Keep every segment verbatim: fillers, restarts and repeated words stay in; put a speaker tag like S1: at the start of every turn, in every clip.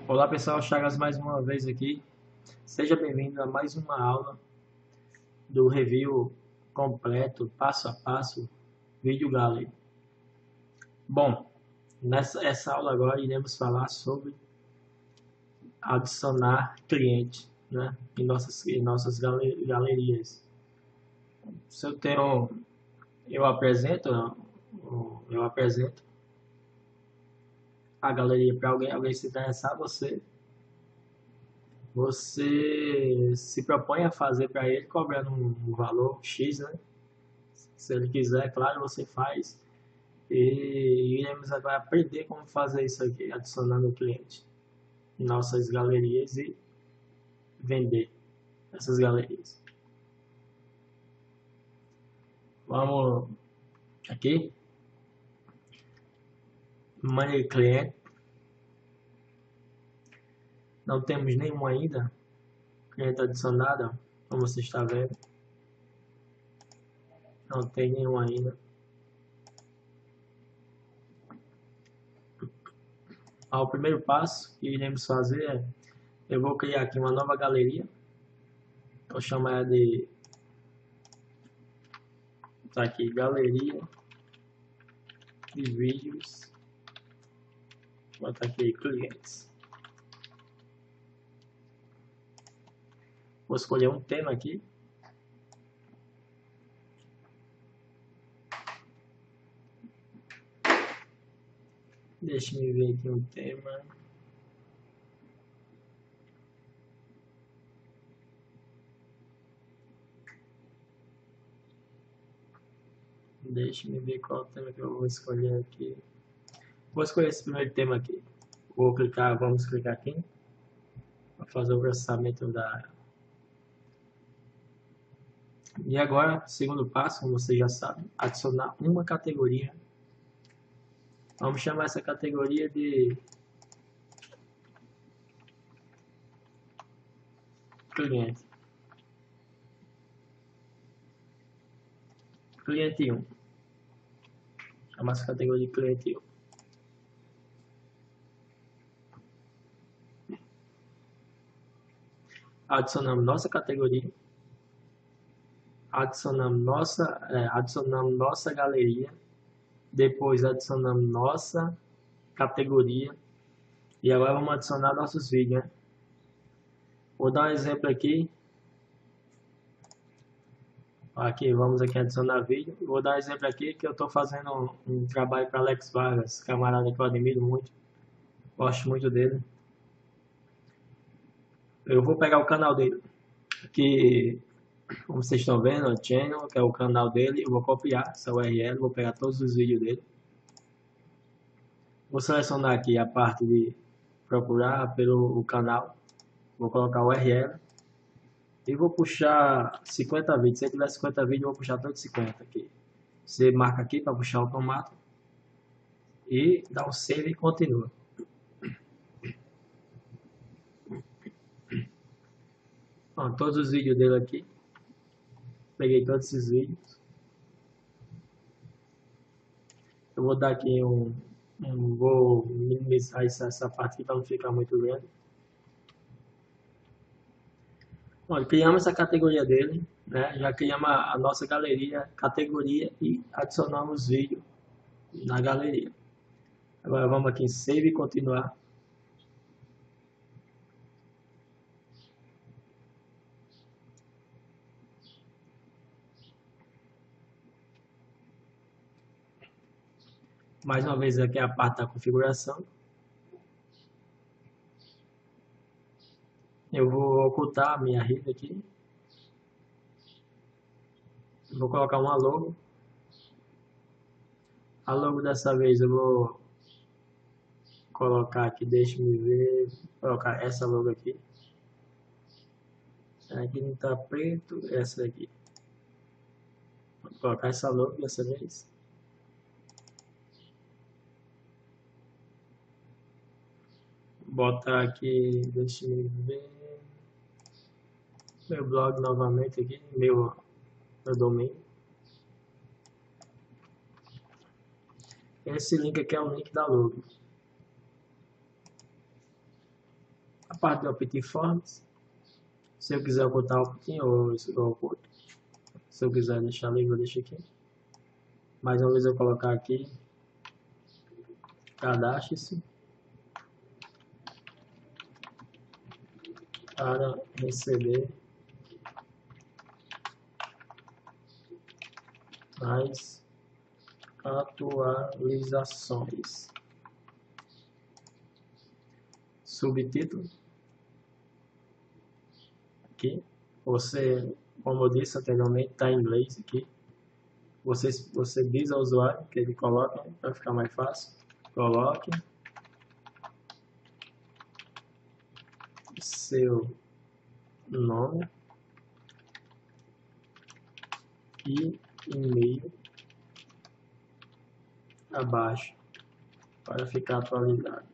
S1: Olá pessoal, Chagas mais uma vez aqui. Seja bem-vindo a mais uma aula do review completo, passo a passo, Video Gallery. Bom, nessa essa aula agora iremos falar sobre adicionar cliente, né, em nossas, em nossas galerias. Se eu tenho, eu apresento, eu apresento a galeria para alguém, alguém se interessar, você você se propõe a fazer para ele cobrando um valor X, né? Se ele quiser, claro, você faz. E iremos agora aprender como fazer isso aqui, adicionando o cliente em nossas galerias e vender essas galerias. Vamos aqui. Money Client. Não temos nenhum ainda. Cliente adicionado, como você está vendo. Não tem nenhum ainda. Ah, o primeiro passo que iremos fazer é, eu vou criar aqui uma nova galeria. Vou chamar ela de, tá aqui, galeria de vídeos. Vou botar aqui clientes. Vou escolher um tema aqui. Deixa eu ver aqui um tema. Deixa eu ver qual tema que eu vou escolher aqui. Vou escolher esse primeiro tema aqui. Vou clicar, vamos clicar aqui. Vou fazer o processamento da... E agora, segundo passo, como você já sabe, adicionar uma categoria. Vamos chamar essa categoria de cliente. Cliente um. Chama essa categoria de cliente um. Adicionamos nossa categoria. Adicionamos nossa, é, adicionamos nossa galeria. Depois adicionamos nossa categoria. E agora vamos adicionar nossos vídeos, né? Vou dar um exemplo aqui. Aqui, vamos aqui adicionar vídeo. Vou dar um exemplo aqui que eu estou fazendo um, um trabalho para Alex Vargas, camarada que eu admiro muito. Gosto muito dele. Eu vou pegar o canal dele. Aqui, como vocês estão vendo, o channel, que é o canal dele. Eu vou copiar essa U R L, vou pegar todos os vídeos dele. Vou selecionar aqui a parte de procurar pelo canal. Vou colocar o U R L. E vou puxar cinquenta vídeos. Se tiver cinquenta vídeos, eu vou puxar todos cinquenta aqui. Você marca aqui para puxar automático. E dá um save e continua. Bom, todos os vídeos dele aqui. Peguei todos esses vídeos. Eu vou dar aqui um... um vou minimizar essa, essa parte aqui para não ficar muito grande. Bom, criamos essa categoria dele, né? Já criamos a, a nossa galeria, categoria e adicionamos vídeo na galeria. Agora vamos aqui em Save e continuar. Mais uma vez aqui é a parte da configuração. Eu vou ocultar a minha rede aqui. Vou colocar uma logo. A logo dessa vez eu vou colocar aqui, deixa eu ver, vou colocar essa logo aqui. Aqui não está preto, essa daqui. Vou colocar essa logo dessa vez. Botar aqui, deixa eu ver, meu blog novamente aqui, meu, meu domínio. Esse link aqui é o link da logo. A parte do Opt Forms, se eu quiser ocultar o opt-in, ou eu oculto. Se eu quiser deixar livre, eu deixo aqui. Mais uma vez eu colocar aqui, cadastre-se para receber as atualizações. Subtítulo. Aqui. Você, como eu disse anteriormente, está em inglês aqui. Você, você diz ao usuário que ele coloca, para ficar mais fácil. Coloque seu nome e e-mail abaixo para ficar atualizado.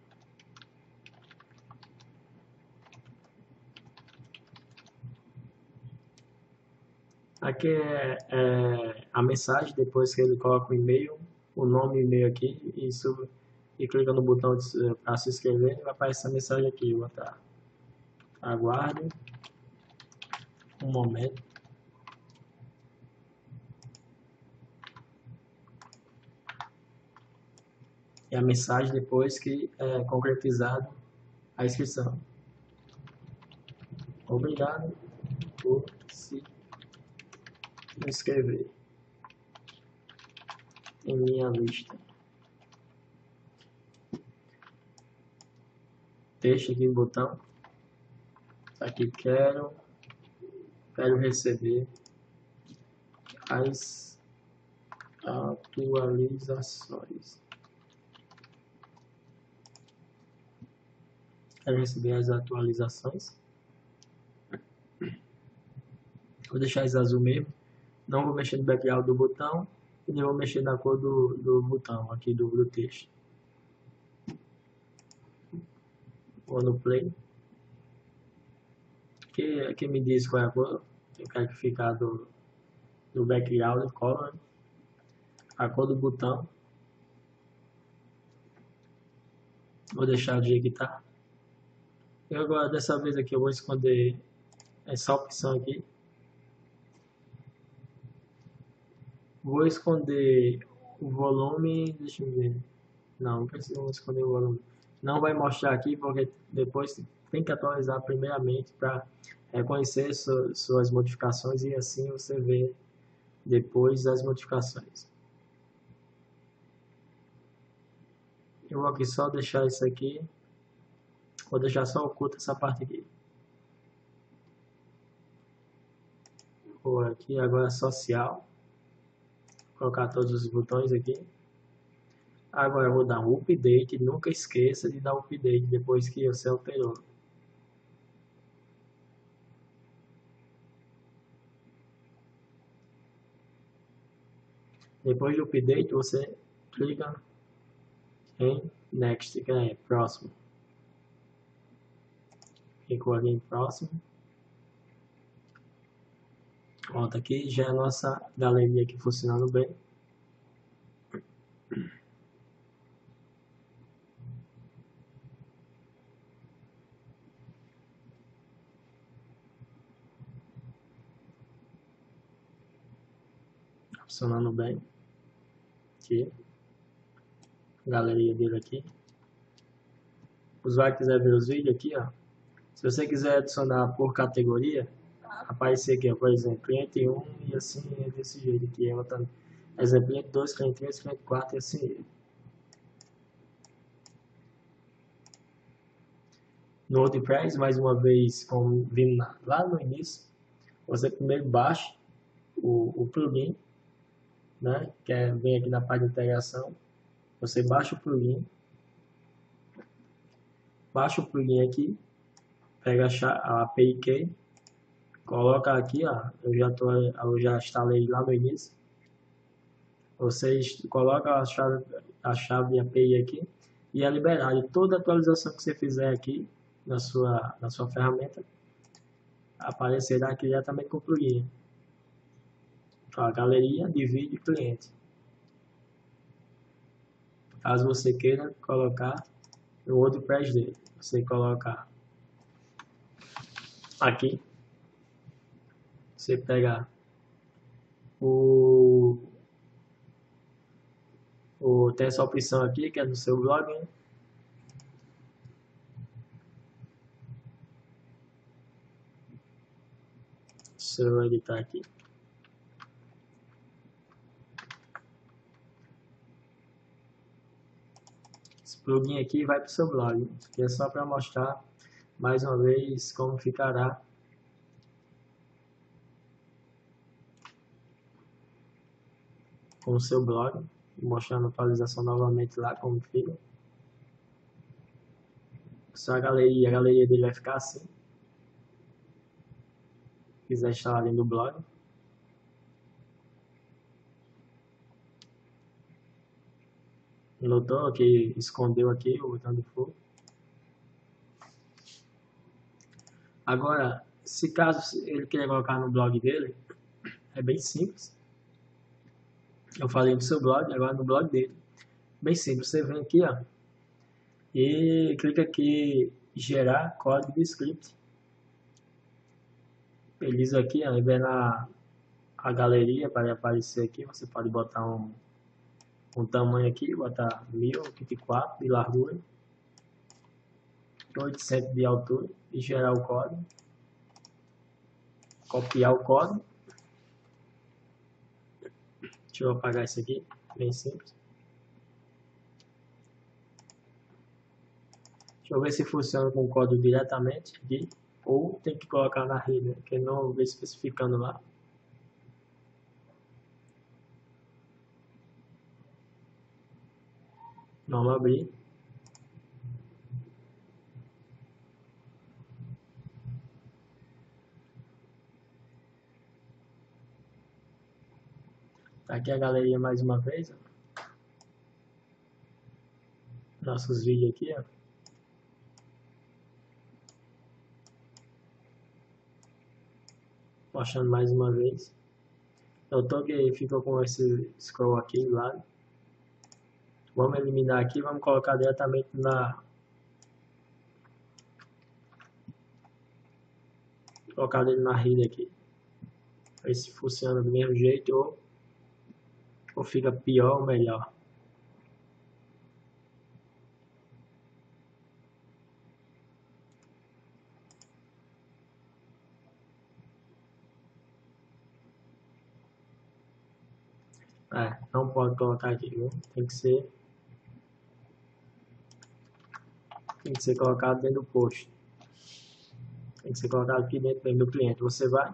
S1: Aqui é, é a mensagem, depois que ele coloca o e-mail, o nome e e-mail aqui, isso, e clica no botão para se inscrever, vai aparecer a mensagem aqui. Vou botar, aguarde um momento. E a mensagem depois que é concretizado a inscrição. Obrigado por se inscrever em minha lista. Deixa aqui o botão. Aqui quero, quero receber as atualizações. Quero receber as atualizações. Vou deixar esse azul mesmo. Não vou mexer no background do botão e nem vou mexer na cor do, do botão aqui do, do texto. Vou no play. Aqui, aqui me diz qual é a cor. Eu quero que ficar do, do background color. A cor do botão. Vou deixar do jeito que tá. Eu agora dessa vez aqui eu vou esconder essa opção aqui. Vou esconder o volume, deixa eu ver. Não, não precisa esconder o volume. Não vai mostrar aqui porque depois tem que atualizar primeiramente para reconhecer su, suas modificações e assim você vê depois as modificações. Eu vou aqui só deixar isso aqui. Vou deixar só oculta essa parte aqui. Vou aqui agora social. Colocar todos os botões aqui. Agora eu vou dar um update. Nunca esqueça de dar um update depois que você alterou. Depois do update você clica em next, que é próximo. Clicou ali em próximo. Pronto, aqui já é a nossa galeria aqui funcionando bem. Funcionando bem. Aqui. Galeria dele aqui. O usuário quiser ver os vídeos aqui, ó. Se você quiser adicionar por categoria, aparecer aqui, ó, por exemplo, cliente um e assim é desse jeito aqui. Eu botando exemplo, cliente dois, cliente três, cliente quatro e assim. No WordPress, mais uma vez, como vimos lá no início, você primeiro baixa o, o plugin, né? Que é, vem aqui na parte de integração. Você baixa o plugin, baixa o plugin aqui, pega a A P I Key, coloca aqui, ó, eu já tô, eu já instalei lá no início. Vocês colocam a chave, a chave A P I aqui e é liberado. E toda atualização que você fizer aqui na sua, na sua ferramenta aparecerá aqui diretamente com o plugin. Então, a galeria de vídeo cliente. Caso você queira colocar no WordPress dele, você coloca Aqui, você pega o, o tem essa opção aqui que é do seu blog, né? Se eu editar aqui. Esse plugin aqui vai para o seu blog. Isso aqui é só para mostrar mais uma vez como ficará com o seu blog, mostrando a atualização novamente lá como fica. Só a galeria, a galeria dele vai ficar assim. Se quiser instalar dentro do blog. Notou que escondeu aqui o botão de fogo. Agora, se caso ele queira colocar no blog dele, é bem simples. Eu falei do seu blog, agora no blog dele. Bem simples, você vem aqui, ó, e clica aqui gerar código de script. Ele diz aqui, ó, vem na a galeria para aparecer aqui, você pode botar um, um tamanho aqui, botar mil e vinte e quatro de largura, oitocentos de altura e gerar o código. Copiar o código. Deixa eu apagar isso aqui, bem simples. Deixa eu ver se funciona com o código diretamente aqui, ou tem que colocar na rede, que não vê especificando lá. Vamos abrir. Tá aqui a galeria mais uma vez, ó. Nossos vídeos aqui, ó. Mostrando mais uma vez. Notou que ficou com esse scroll aqui do lado. Vamos eliminar aqui, vamos colocar diretamente na... Colocar ele na rede aqui. Ver se funciona do mesmo jeito ou, ou fica pior ou melhor. É, não pode colocar aqui, viu? Tem que ser... Tem que ser colocado dentro do post. Tem que ser colocado aqui dentro, dentro do cliente. Você vai,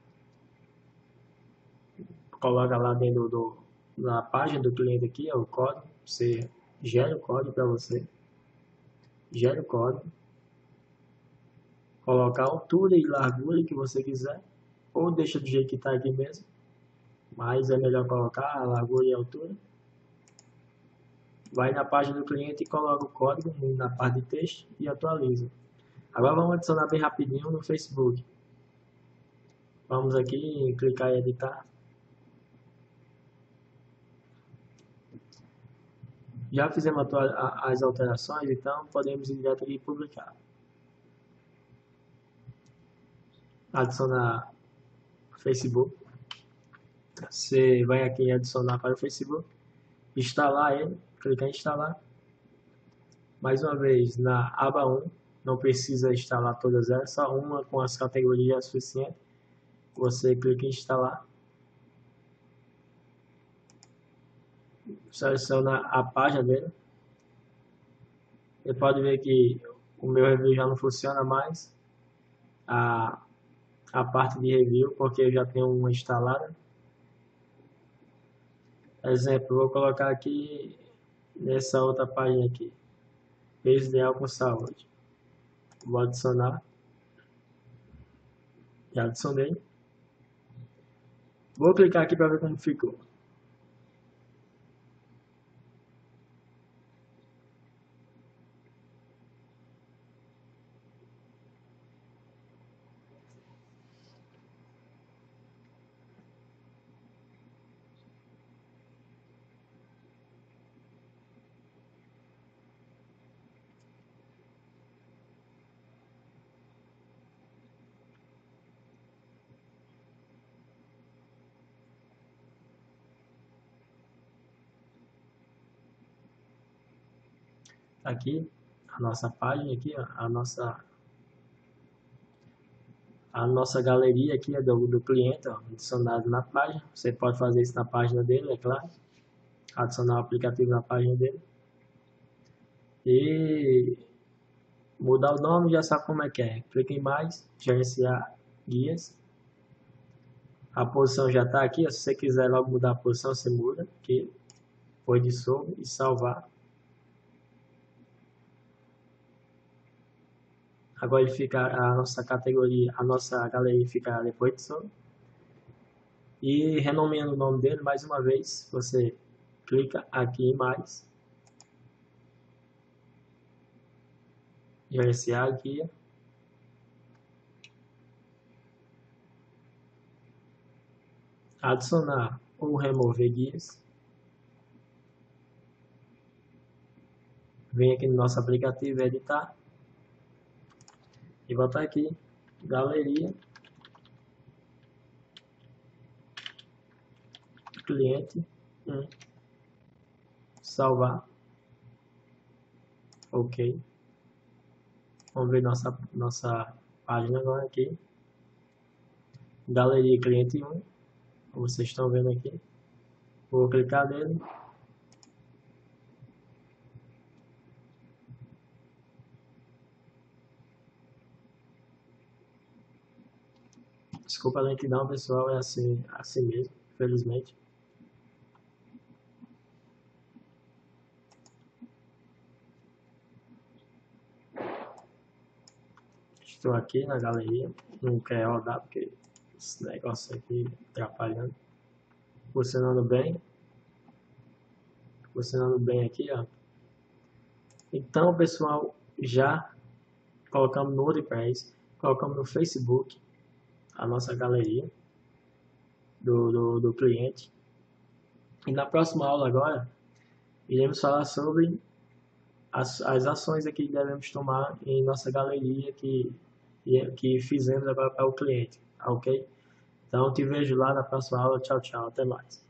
S1: coloca lá dentro do, na página do cliente aqui, ó, o código. Você gera o código para você. Gera o código. Coloca a altura e largura que você quiser. Ou deixa do jeito que está aqui mesmo. Mas é melhor colocar a largura e a altura. Vai na página do cliente e coloca o código na parte de texto e atualiza. Agora vamos adicionar bem rapidinho no Facebook. Vamos aqui clicar em editar. Já fizemos as alterações, então podemos ir direto aqui e publicar. Adicionar Facebook. Você vai aqui em adicionar para o Facebook. Instalar ele. Clicar em instalar. Mais uma vez, na aba um. Não precisa instalar todas elas, só uma com as categorias é suficiente. Você clica em instalar. Seleciona a página dele. Você pode ver que o meu review já não funciona mais. A, a parte de review, porque eu já tenho uma instalada. Exemplo, vou colocar aqui nessa outra página aqui. Peso ideal com saúde. Vou adicionar. Já adicionei. Vou clicar aqui para ver como ficou. aqui a nossa página aqui, ó, a nossa a nossa galeria aqui é do, do cliente, ó, adicionado na página. Você pode fazer isso na página dele, é claro. Adicionar o aplicativo na página dele. E mudar o nome, já sabe como é que é. Clica em mais, gerenciar guias. A posição já está aqui, ó. Se você quiser logo mudar a posição, você muda aqui. Depois de sobre e salvar. Agora ele fica, a nossa categoria, a nossa galeria fica depois de sobre. E renomeando o nome dele, mais uma vez, você clica aqui em mais. Gerenciar a guia. Adicionar ou remover guias. Vem aqui no nosso aplicativo, editar. E botar aqui, galeria. Cliente. um. Salvar. Ok. Vamos ver nossa, nossa página agora aqui. Galeria cliente um. Como vocês estão vendo aqui. Vou clicar nele. Desculpa a lentidão, pessoal. É assim, assim mesmo, felizmente. Estou aqui na galeria. Não quer rodar porque esse negócio aqui atrapalhando. Funcionando bem. Funcionando bem aqui, ó. Então, pessoal, já colocamos no WordPress, colocamos no Facebook a nossa galeria do, do, do cliente. E na próxima aula agora, iremos falar sobre as, as ações aqui que devemos tomar em nossa galeria que, que fizemos agora para o cliente, ok? Então, te vejo lá na próxima aula. Tchau, tchau. Até mais.